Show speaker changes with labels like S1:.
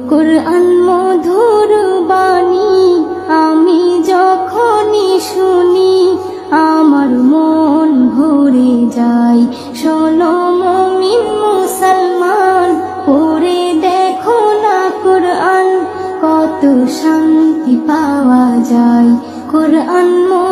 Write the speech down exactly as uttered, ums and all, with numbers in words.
S1: কুরআন মধুর বাণী আমি যখনই শুনি আমার মন ভরে যায়। শোনো মুমিন মুসলমান, পড়ে দেখো না কুরআন, কত শান্তি পাওয়া যায়। কুরআন